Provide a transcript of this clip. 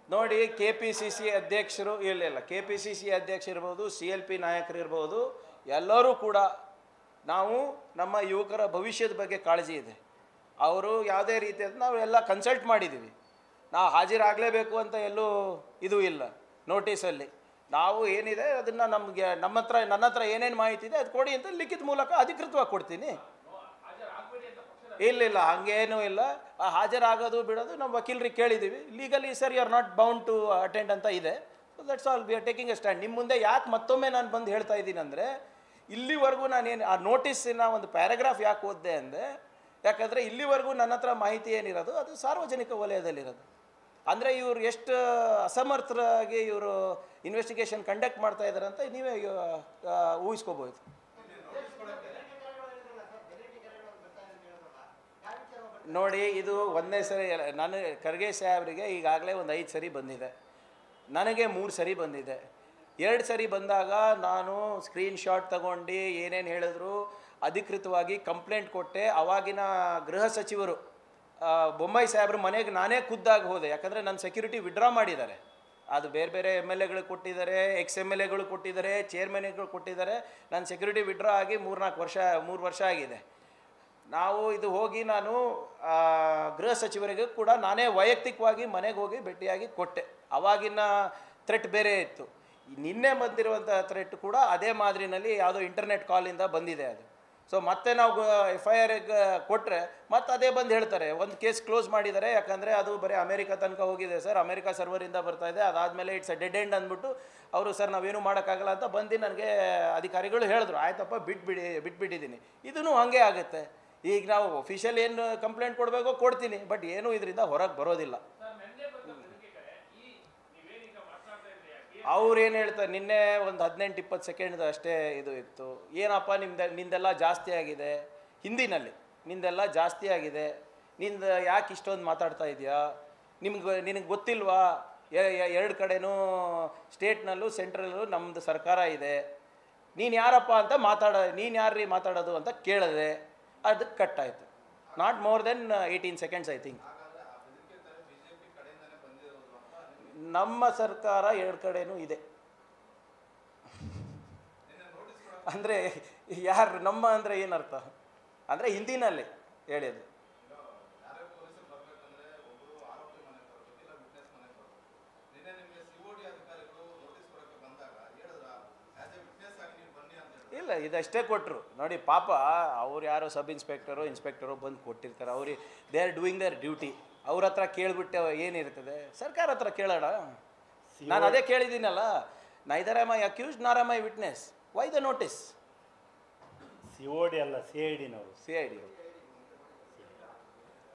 ನೋಡಿ KPCC ಅಧ್ಯಕ್ಷರು ಇಲ್ಲ KPCC ಅಧ್ಯಕ್ಷರಿರ್ಬೋದು, CLP ನಾಯಕರಿರ್ಬೋದು, ಎಲ್ಲರೂ ಕೂಡ ನಾವು ನಮ್ಮ ಯುವಕರ ಭವಿಷ್ಯದ ಬಗ್ಗೆ ಕಾಳಜಿ ಇದೆ. ಅವರು ಯಾವುದೇ ರೀತಿಯಾದ ನಾವು ಎಲ್ಲ ಕನ್ಸಲ್ಟ್ ಮಾಡಿದ್ದೀವಿ. ನಾವು ಹಾಜರಾಗಲೇಬೇಕು ಅಂತ ಎಲ್ಲೂ ಇದು ಇಲ್ಲ ನೋಟಿಸಲ್ಲಿ. ನಾವು ಏನಿದೆ ಅದನ್ನು ನನ್ನ ಹತ್ರ ಏನೇನು ಮಾಹಿತಿ ಇದೆ ಅದು ಕೊಡಿ ಅಂತ ಲಿಖಿತ ಮೂಲಕ ಅಧಿಕೃತವಾಗಿ ಕೊಡ್ತೀನಿ. ಇಲ್ಲ ಹಂಗೇನೂ ಇಲ್ಲ. ಹಾಜರಾಗೋದು ಬಿಡೋದು ನಮ್ಮ ವಕೀಲರಿಗೆ ಕೇಳಿದ್ದೀವಿ. Legally sir you are not bound to attend ಅಂತ ಇದೆ. So that's all, we are taking a stand. ನಿಮ್ಮ ಮುಂದೆ ಯಾಕೆ ಮತ್ತೊಮ್ಮೆ ನಾನು ಬಂದು ಹೇಳ್ತಾ ಇದ್ದೀನಿ ಅಂದರೆ, ಇಲ್ಲಿವರೆಗೂ ನಾನೇನು ಆ ನೋಟಿಸಿನ ಒಂದು ಪ್ಯಾರಾಗ್ರಾಫ್ ಯಾಕೆ ಓದಿದೆ ಅಂದರೆ, ಯಾಕಂದರೆ ಇಲ್ಲಿವರೆಗೂ ನನ್ನ ಹತ್ರ ಮಾಹಿತಿ ಏನಿರೋದು ಅದು ಸಾರ್ವಜನಿಕ ವಲಯದಲ್ಲಿರೋದು. ಅಂದರೆ ಇವರು ಎಷ್ಟು ಅಸಮರ್ಥರಾಗಿ ಇವರು ಇನ್ವೆಸ್ಟಿಗೇಷನ್ ಕಂಡಕ್ಟ್ ಮಾಡ್ತಾ ಇದ್ದಾರೆ ಅಂತ ನೀವೇ ಊಹಿಸ್ಕೋಬೋದು. ನೋಡಿ, ಇದು ಒಂದನೇ ಸರಿ ನಾನು ಖರ್ಗೆ ಸಾಹೇಬರಿಗೆ ಈಗಾಗಲೇ ಒಂದು 5 ಸರಿ ಬಂದಿದೆ, ನನಗೆ 3 ಸರಿ ಬಂದಿದೆ. 2 ಸರಿ ಬಂದಾಗ ನಾನು ಸ್ಕ್ರೀನ್ಶಾಟ್ ತಗೊಂಡು ಏನೇನು ಹೇಳಿದ್ರು ಅಧಿಕೃತವಾಗಿ ಕಂಪ್ಲೇಂಟ್ ಕೊಟ್ಟೆ. ಅವಾಗಿನ ಗೃಹ ಸಚಿವರು ಬೊಮ್ಮಾಯಿ ಸಾಹೇಬ್ರ ಮನೆಗೆ ನಾನೇ ಖುದ್ದಾಗಿ ಹೋದೆ. ಯಾಕಂದರೆ ನನ್ನ ಸೆಕ್ಯೂರಿಟಿ ವಿಡ್ರಾ ಮಾಡಿದ್ದಾರೆ. ಅದು ಬೇರೆ ಬೇರೆ MLAಗಳು ಕೊಟ್ಟಿದ್ದಾರೆ, MLAಗಳು ಕೊಟ್ಟಿದ್ದಾರೆ, ಚೇರ್ಮನ್ಗಳು ಕೊಟ್ಟಿದ್ದಾರೆ. ನನ್ನ ಸೆಕ್ಯೂರಿಟಿ ವಿಡ್ರಾ ಆಗಿ 3 ವರ್ಷ ಆಗಿದೆ. ನಾವು ಇದು ಹೋಗಿ ನಾನು ಗೃಹ ಸಚಿವರಿಗೂ ಕೂಡ ನಾನೇ ವೈಯಕ್ತಿಕವಾಗಿ ಮನೆಗೆ ಹೋಗಿ ಭೇಟಿಯಾಗಿ ಕೊಟ್ಟೆ. ಅವಾಗಿನ ಥ್ರೆಟ್ ಬೇರೆ ಇತ್ತು. ನಿನ್ನೆ ಬಂದಿರುವಂಥ ಥ್ರೆಟ್ ಕೂಡ ಅದೇ ಮಾದರಿನಲ್ಲಿ ಯಾವುದೋ ಇಂಟರ್ನೆಟ್ ಕಾಲಿಂದ ಬಂದಿದೆ ಅದು. ಸೊ ಮತ್ತೆ ನಾವು FIR ಕೊಟ್ಟರೆ ಮತ್ತೆ ಅದೇ ಬಂದು ಹೇಳ್ತಾರೆ ಒಂದು ಕೇಸ್ ಕ್ಲೋಸ್ ಮಾಡಿದ್ದಾರೆ, ಯಾಕಂದರೆ ಅದು ಬರೀ ಅಮೇರಿಕಾ ತನಕ ಹೋಗಿದೆ ಸರ್, ಅಮೇರಿಕಾ ಸರ್ವರಿಂದ ಬರ್ತಾ ಇದೆ, ಅದಾದಮೇಲೆ ಇಟ್ಸ್ ಅ ಡೆಡ್ ಎಂಡ್ ಅಂದ್ಬಿಟ್ಟು ಅವರು ಸರ್ ನಾವೇನು ಮಾಡೋಕ್ಕಾಗಲ್ಲ ಅಂತ ಬಂದು ನನಗೆ ಅಧಿಕಾರಿಗಳು ಹೇಳಿದ್ರು. ಆಯ್ತಪ್ಪ ಬಿಟ್ಬಿಟ್ಟಿದ್ದೀನಿ. ಇದೂ ಹಾಗೆ ಆಗುತ್ತೆ. ಈಗ ನಾವು ಒಫಿಷಿಯಲ್ ಏನು ಕಂಪ್ಲೇಂಟ್ ಕೊಡಬೇಕೋ ಕೊಡ್ತೀನಿ, ಬಟ್ ಏನೂ ಇದರಿಂದ ಹೊರಗೆ ಬರೋದಿಲ್ಲ. ಅವ್ರು ಏನು ಹೇಳ್ತಾರೆ, ನಿನ್ನೆ ಒಂದು 18-20 ಸೆಕೆಂಡ್ ಅಷ್ಟೇ ಇದು ಇತ್ತು. ಏನಪ್ಪ ನಿಂದೆಲ್ಲ ಜಾಸ್ತಿ ಆಗಿದೆ, ಹಿಂದಿನಲ್ಲಿ ನಿಂದೆಲ್ಲ ಜಾಸ್ತಿ ಆಗಿದೆ, ಯಾಕೆ ಇಷ್ಟೊಂದು ಮಾತಾಡ್ತಾ ಇದೆಯಾ, ನಿನಗೆ ಗೊತ್ತಿಲ್ವಾ 2 ಕಡೆನೂ ಸ್ಟೇಟ್ನಲ್ಲೂ ಸೆಂಟ್ರಲ್ಲೂ ನಮ್ಮದು ಸರ್ಕಾರ ಇದೆ, ನೀನು ಯಾರಪ್ಪ ಅಂತ ನೀನು ಯಾರ್ರೀ ಮಾತಾಡೋದು ಅಂತ ಕೇಳಿದೆ. ಅದಕ್ಕೆ ಕಟ್ ಆಯಿತು. Not more than 18 seconds I think. ನಮ್ಮ ಸರ್ಕಾರ 2 ಕಡೆನೂ ಇದೆ. ಅಂದರೆ ಯಾರು ನಮ್ಮ ಅಂದರೆ ಏನರ್ಥ ಅಂದರೆ ಹಿಂದಿನಲ್ಲಿ ಹೇಳಿದ್ದು. ಇಲ್ಲ, ಇದಷ್ಟೇ ಕೊಟ್ಟರು. ನೋಡಿ ಪಾಪ ಅವ್ರು ಯಾರೋ ಸಬ್ ಇನ್ಸ್ಪೆಕ್ಟರು ಬಂದು ಕೊಟ್ಟಿರ್ತಾರೆ. They are doing their duty. ಅವ್ರ ಹತ್ರ ಕೇಳಿಬಿಟ್ಟು ಏನಿರ್ತದೆ, ಸರ್ಕಾರ ಹತ್ರ ಕೇಳೋಣ. ನಾನು ಅದೇ ಕೇಳಿದ್ದೀನಲ್ಲ, neither am I accused nor am I witness, why the notice? COD ಅಲ್ಲ, CID ನವರು. CID